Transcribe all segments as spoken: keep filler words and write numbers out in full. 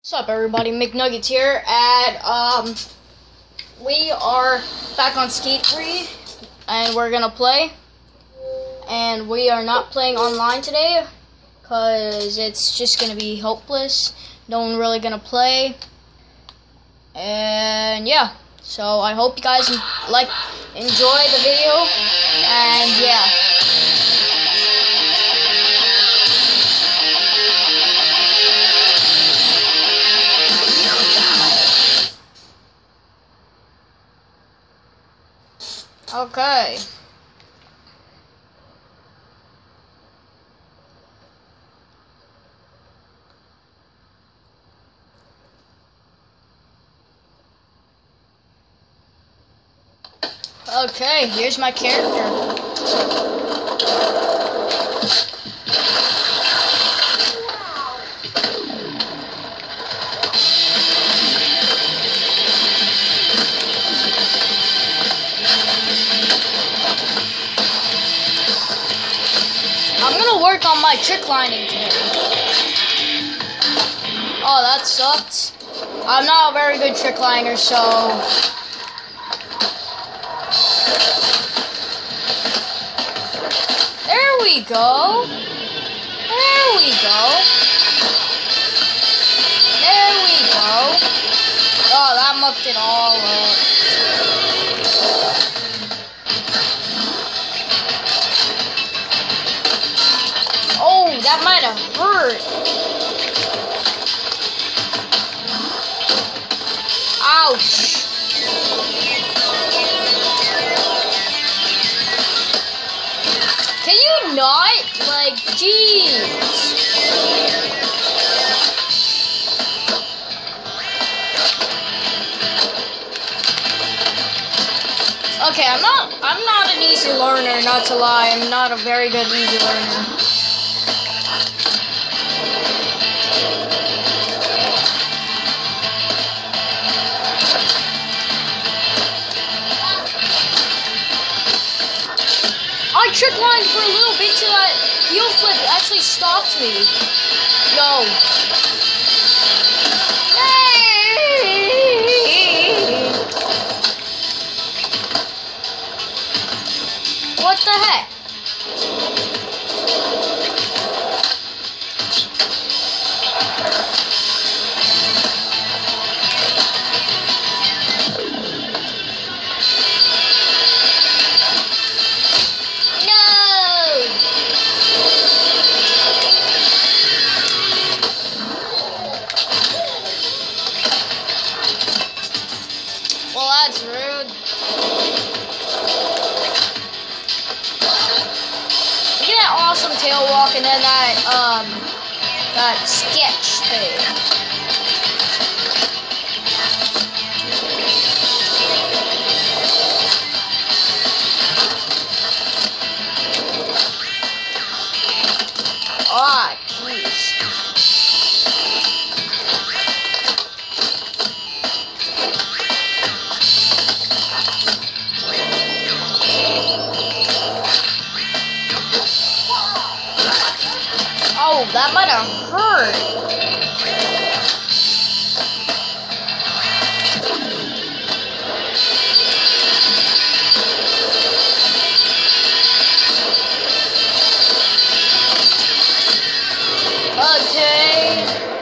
What's up, everybody? McNuggets here, and um, we are back on Skate three, and we're gonna play. And we are not playing online today, cause it's just gonna be hopeless. No one really gonna play, and yeah. So I hope you guys like, enjoy the video, and yeah. Okay. Okay, here's my character. I'm gonna work on my trick lining today. Oh, that sucked. I'm not a very good trick liner, so... There we go. There we go. There we go. Oh, that mucked it all up. Oh, that might have hurt. Ouch. Can you not? Like, jeez. Okay, I'm not I'm not an easy learner, not to lie. I'm not a very good easy learner. I trick lined for a little bit till that heel flip actually stopped me. No. What the heck? Well, that's rude. Look at that awesome tail walk and then that, um, that sketch thing. Ah, jeez. Oh, that might have hurt. Okay.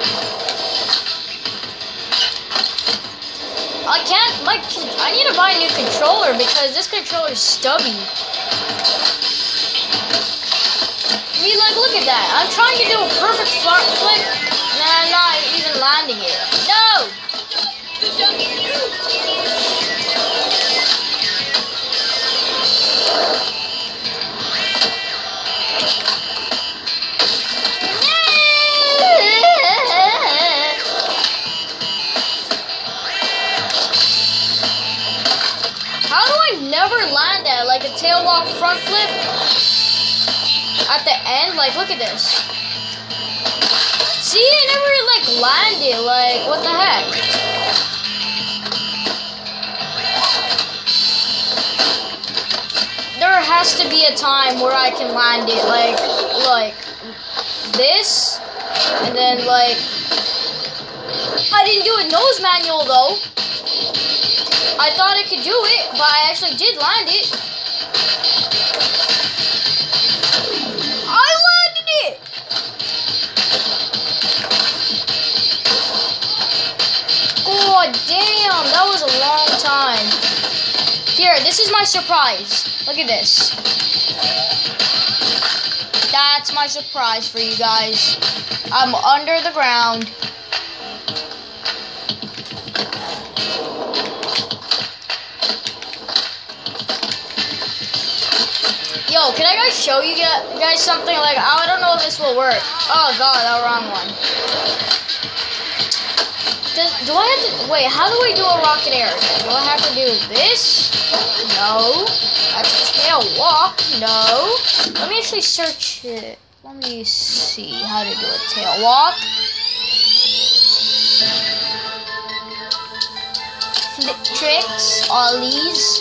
I can't, my, I need to buy a new controller because this controller is stubby. I mean, like, look at that. I'm trying to do a perfect front flip, and I'm not even landing it. No! How do I never land that? Like a tail walk front flip? At the end, like, look at this. See, I never, like, landed. Like, what the heck? There has to be a time where I can land it. Like, like, this, and then like was manual though. I thought I could do it, but I actually did land it. I landed it! Oh, damn, that was a long time. Here, this is my surprise. Look at this. That's my surprise for you guys. I'm under the ground. Yo, can I guys show you guys something? Like, I don't know if this will work. Oh god, that wrong one. Does, do I have to, wait, how do I do a rocket air? Do I have to do this? No. That's a tail walk. No. Let me actually search it. Let me see how to do a tail walk. Flip tricks, ollies.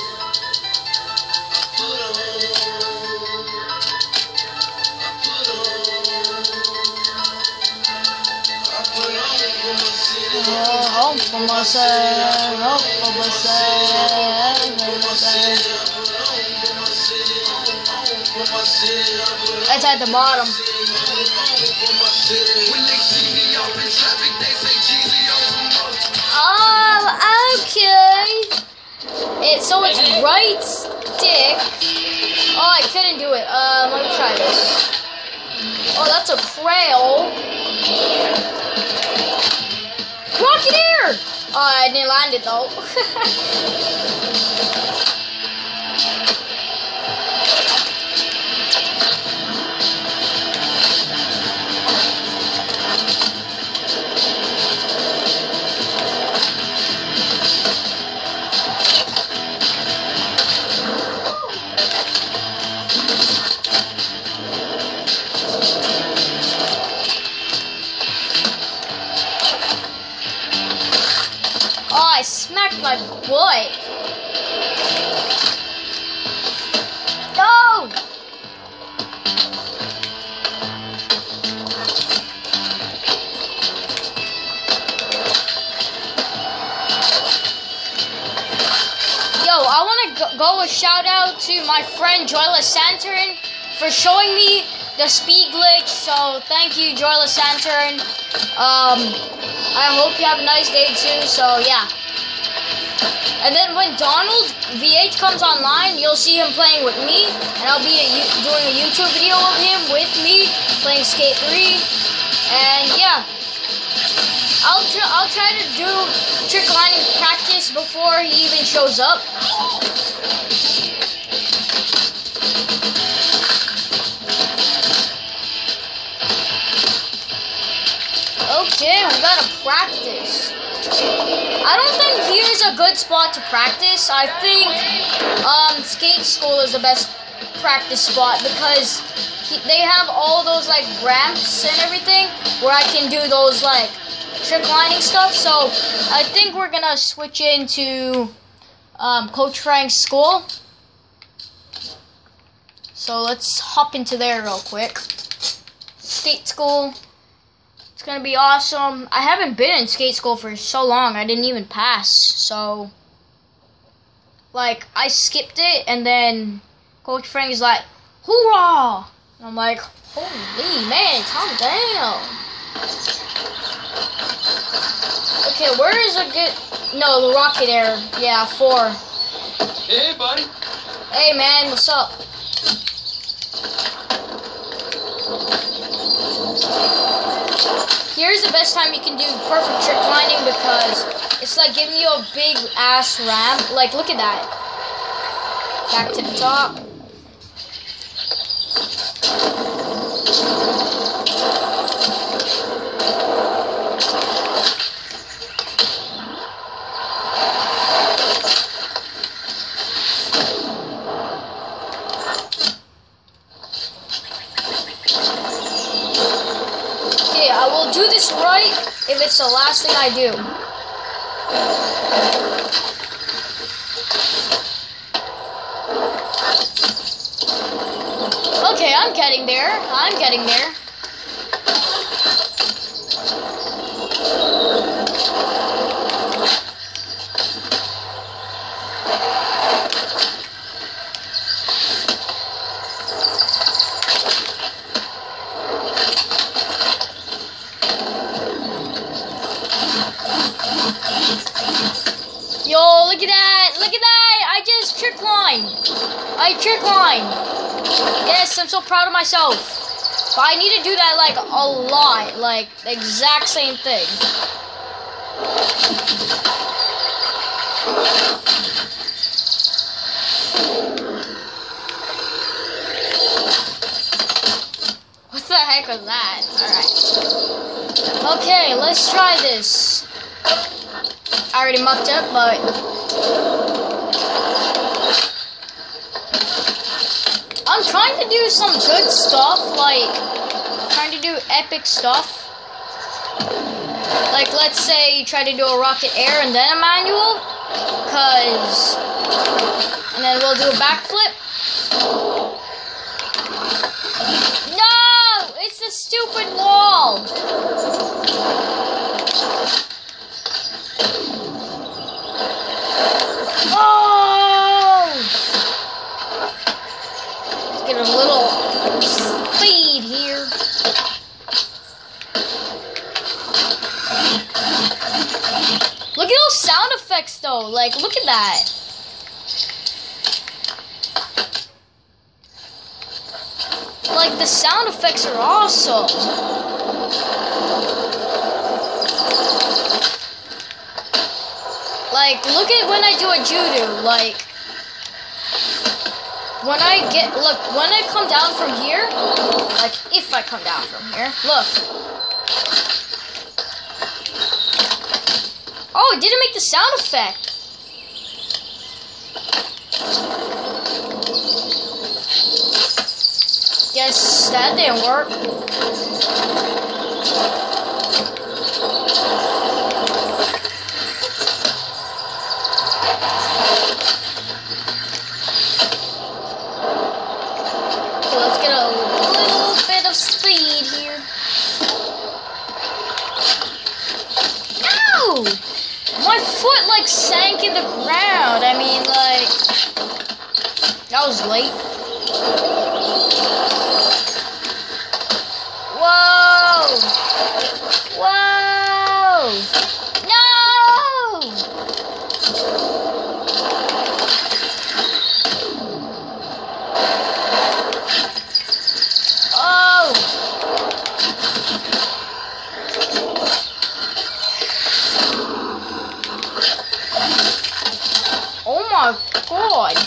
Oh, home for myself, home for myself, home for myself. That's at the bottom. Oh, okay. It so it's right stick. Oh, I couldn't do it. Um, let me try this. Oh, that's a trail. Rocket air! Oh, I didn't land it though. Oh, I smacked my butt. No! Yo, I want to go, go a shout out to my friend Joyless Santorin for showing me the speed glitch. So thank you, Joyless Santorin. Um... I hope you have a nice day too, so yeah. And then when Donald V H comes online, you'll see him playing with me, and I'll be a, doing a YouTube video of him with me playing Skate three. And yeah, I'll tr I'll try to do trick lining practice before he even shows up. Okay, we gotta practice. I don't think here's a good spot to practice. I think um, skate school is the best practice spot because he, they have all those like ramps and everything where I can do those like trick lining stuff. So I think we're gonna switch into um, Coach Frank's school. So let's hop into there real quick. Skate school. It's gonna be awesome. I haven't been in skate school for so long. I didn't even pass. So, like, I skipped it, and then Coach Frank is like, "Hoorah!" And I'm like, "Holy man, calm down." Okay, where is a good? No, the rocket air. Yeah, four. Hey, buddy. Hey, man, what's up? Here's the best time you can do perfect trick lining because it's like giving you a big ass ramp. Like, look at that. Back to the top. I will do this right if it's the last thing I do. Okay, I'm getting there. I'm getting there. Look at that! I just trick line. I trick line. Yes, I'm so proud of myself. But I need to do that like a lot, like the exact same thing. What the heck was that? Alright. Okay, let's try this. I already mucked up, but I'm trying to do some good stuff, like trying to do epic stuff. Like, let's say you try to do a rocket air and then a manual, cause, and then we'll do a backflip. No, it's the stupid wall. Oh! Let's get a little speed here. Look at those sound effects though, like look at that. Like the sound effects are awesome. Like look at when I do a judo, like when I get, look, when I come down from here, like if I come down from here, look. Oh, it didn't make the sound effect. Guess that didn't work. Okay, let's get a little bit of speed here. Ow! My foot like sank in the ground. I mean, like, that was late. Whoa! Whoa! No! Oh! Oh my God!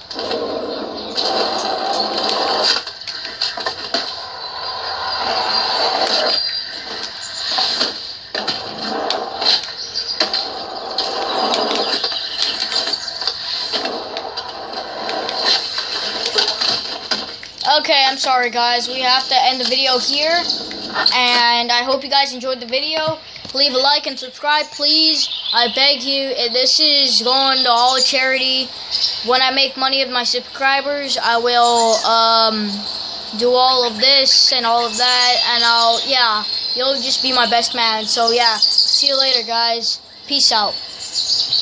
Okay, I'm sorry guys, we have to end the video here, and I hope you guys enjoyed the video. Leave a like and subscribe, please. I beg you. This is going to all charity. When I make money of my subscribers, I will um, do all of this and all of that, and I'll, yeah, you'll just be my best man. So yeah, see you later guys. Peace out.